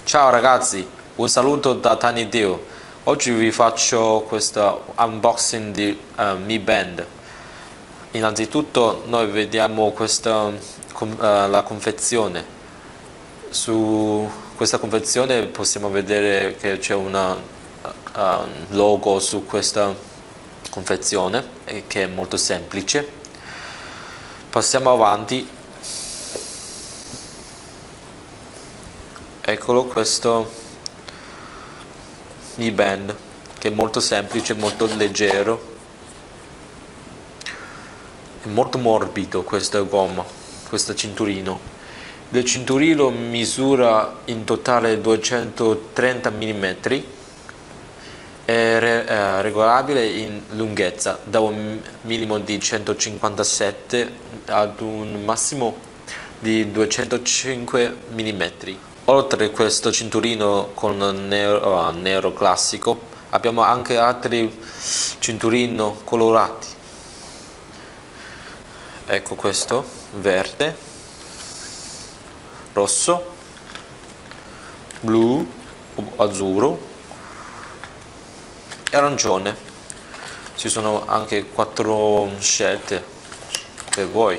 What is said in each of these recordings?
Ciao ragazzi, un saluto da Tiny Dio. Oggi vi faccio questo unboxing di Mi Band. Innanzitutto noi vediamo la confezione. Su questa confezione possiamo vedere che c'è un logo su questa confezione che è molto semplice. Passiamo avanti. Eccolo questo Mi Band che è molto semplice, molto leggero e molto morbido questa gomma, questo cinturino. Il cinturino misura in totale 230 mm, è regolabile in lunghezza da un minimo di 157 ad un massimo di 205 mm. Oltre a questo cinturino con nero classico, abbiamo anche altri cinturini colorati. Ecco questo, verde, rosso, blu, azzurro e arancione. Ci sono anche 4 scelte per voi.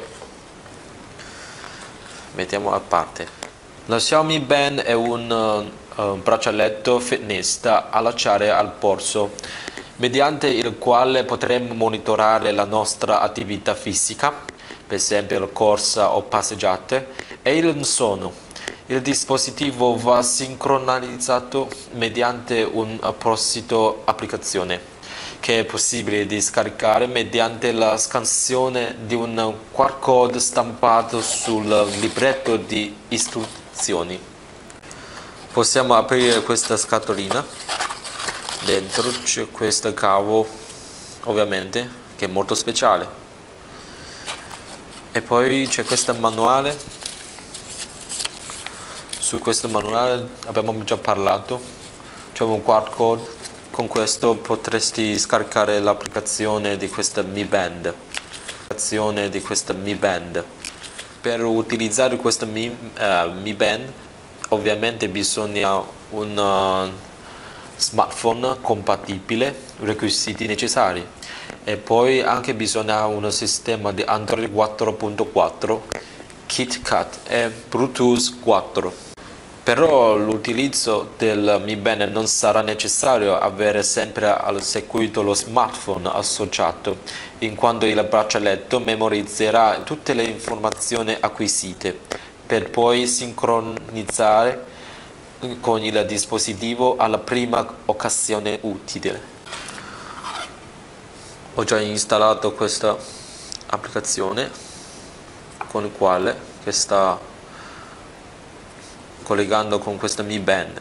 Mettiamo a parte. La Xiaomi Band è un braccialetto fitness da allacciare al polso, mediante il quale potremo monitorare la nostra attività fisica, per esempio la corsa o passeggiate, e il sonno. Il dispositivo va sincronizzato mediante un'apposita applicazione, che è possibile di scaricare mediante la scansione di un QR code stampato sul libretto di istruzioni. Possiamo aprire questa scatolina. Dentro c'è questo cavo, ovviamente, che è molto speciale. E poi c'è questo manuale. Su questo manuale abbiamo già parlato. C'è un QR code. Con questo potresti scaricare l'applicazione di questa Mi Band. Per utilizzare questa Mi Band ovviamente bisogna un smartphone compatibile, requisiti necessari, e poi anche bisogna un sistema di Android 4.4, KitKat e Bluetooth 4. Però l'utilizzo del Mi Band non sarà necessario avere sempre al seguito lo smartphone associato, in quanto il braccialetto memorizzerà tutte le informazioni acquisite, per poi sincronizzare con il dispositivo alla prima occasione utile. Ho già installato questa applicazione con la quale sta collegando con questa Mi Band.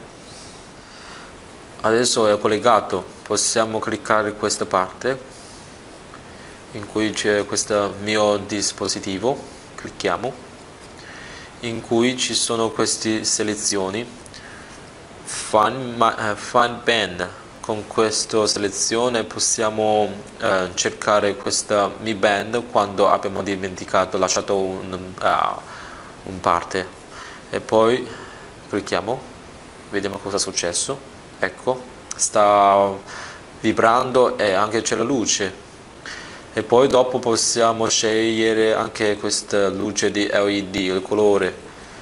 Adesso è collegato, possiamo cliccare questa parte in cui c'è questo mio dispositivo, clicchiamo, in cui ci sono queste selezioni. Find Band. Con questa selezione possiamo cercare questa Mi Band quando abbiamo dimenticato, lasciato un parte, e poi clicchiamo, vediamo cosa è successo. Ecco, sta vibrando e anche c'è la luce. E poi dopo possiamo scegliere anche questa luce di LED, il colore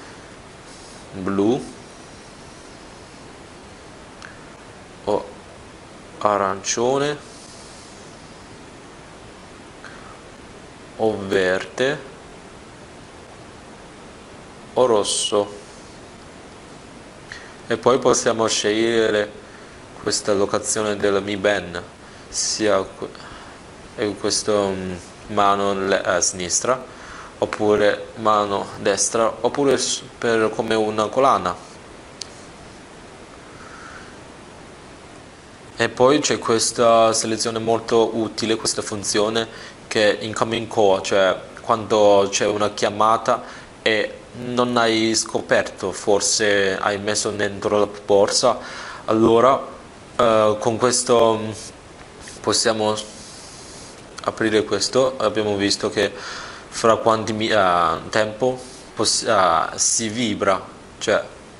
blu o arancione o verde o rosso. E poi possiamo scegliere questa locazione della Mi Band, sia questa mano sinistra, oppure mano destra, oppure come una collana. E poi c'è questa selezione molto utile, questa funzione che è incoming call, cioè quando c'è una chiamata e non hai scoperto, forse hai messo dentro la borsa, allora con questo possiamo aprire questo. Abbiamo visto che fra quanti tempo si vibra, cioè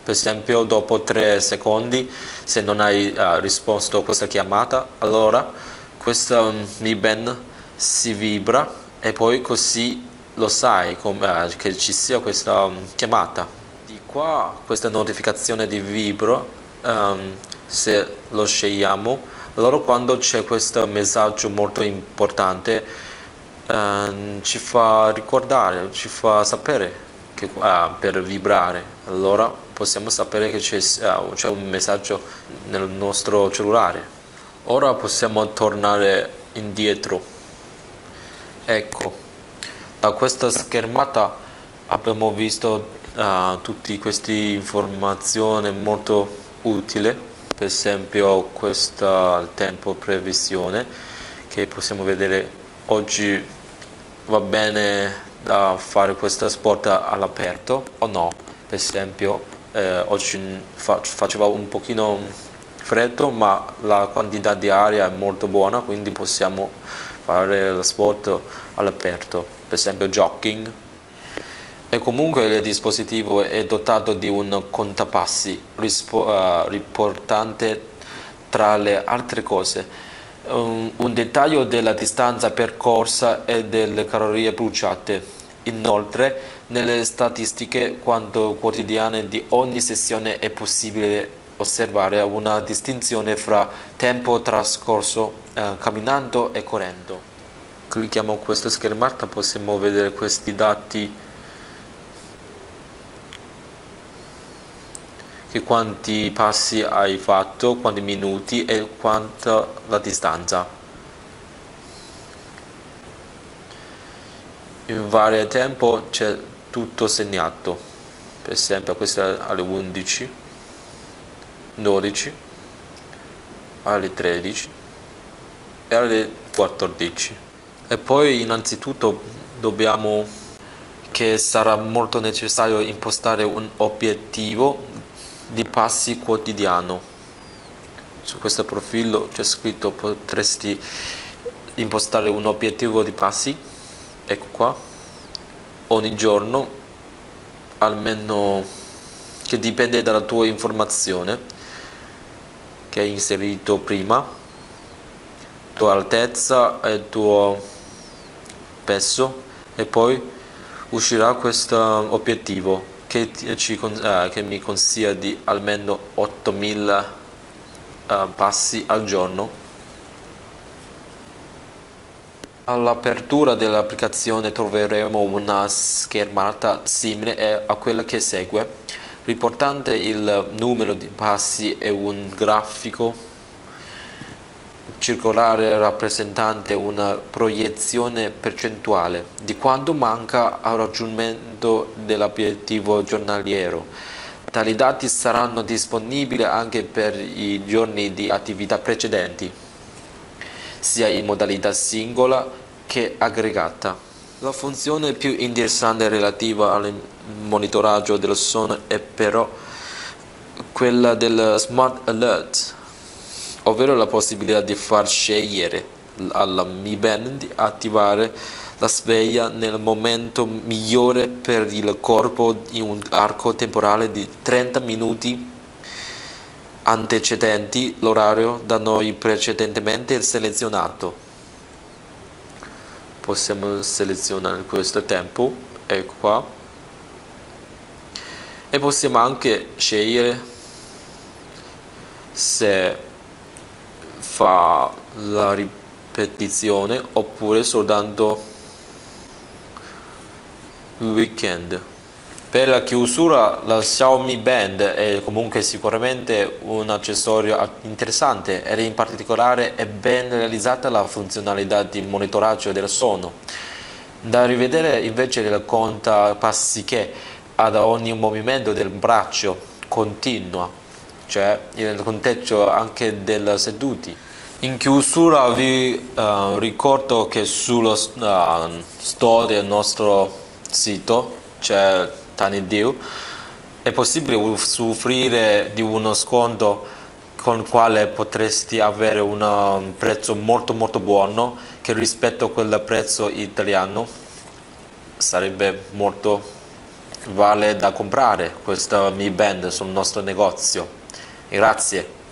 Per esempio dopo 3 secondi, se non hai risposto a questa chiamata, allora questa Mi Band si vibra e poi così lo sai che ci sia questa chiamata. Di qua questa notificazione di vibro, se lo scegliamo, allora quando c'è questo messaggio molto importante ci fa ricordare, ci fa sapere che, per vibrare, allora possiamo sapere che c'è un messaggio nel nostro cellulare. Ora possiamo tornare indietro. Ecco, da questa schermata abbiamo visto tutte queste informazioni molto utili, per esempio questo tempo previsione che possiamo vedere oggi va bene da fare questo sport all'aperto o no. Per esempio oggi faceva un pochino freddo ma la quantità di aria è molto buona, quindi possiamo fare lo sport all'aperto, per esempio jogging. E comunque il dispositivo è dotato di un contapassi riportante tra le altre cose un dettaglio della distanza percorsa e delle calorie bruciate. Inoltre, nelle statistiche quotidiane di ogni sessione è possibile osservare una distinzione fra tempo trascorso camminando e correndo. Clicchiamo questa schermata, possiamo vedere questi dati, che quanti passi hai fatto, quanti minuti e quanta la distanza. In vario tempo c'è tutto segnato, per esempio questo è alle 11, 12, alle 13 e alle 14. E poi innanzitutto che sarà molto necessario impostare un obiettivo di passi quotidiano. Su questo profilo c'è scritto potresti impostare un obiettivo di passi, ecco qua, ogni giorno, almeno, che dipende dalla tua informazione che hai inserito prima, tua altezza e il tuo peso, e poi uscirà questo obiettivo che mi consiglia di almeno 8000 passi al giorno. All'apertura dell'applicazione troveremo una schermata simile a quella che segue, riportante il numero di passi e un grafico circolare rappresentante una proiezione percentuale di quanto manca al raggiungimento dell'obiettivo giornaliero. Tali dati saranno disponibili anche per i giorni di attività precedenti, sia in modalità singola che aggregata. La funzione più interessante relativa al monitoraggio del sonno è però quella del Smart Alert, ovvero la possibilità di far scegliere alla Mi Band di attivare la sveglia nel momento migliore per il corpo in un arco temporale di 30 minuti antecedenti l'orario da noi precedentemente selezionato. Possiamo selezionare questo tempo, ecco qua, e possiamo anche scegliere se fa la ripetizione oppure soltanto weekend. Per la chiusura, la Xiaomi Band è comunque sicuramente un accessorio interessante ed in particolare è ben realizzata la funzionalità di monitoraggio del sonno. Da rivedere invece il contapassi che ad ogni movimento del braccio continua, cioè il conteggio anche del seduti. In chiusura vi ricordo che sullo store del nostro sito c'è TinyDeal, è possibile usufruire di uno sconto con il quale potresti avere un prezzo molto buono, che rispetto a quel prezzo italiano sarebbe molto vale da comprare questo Mi Band sul nostro negozio. Grazie.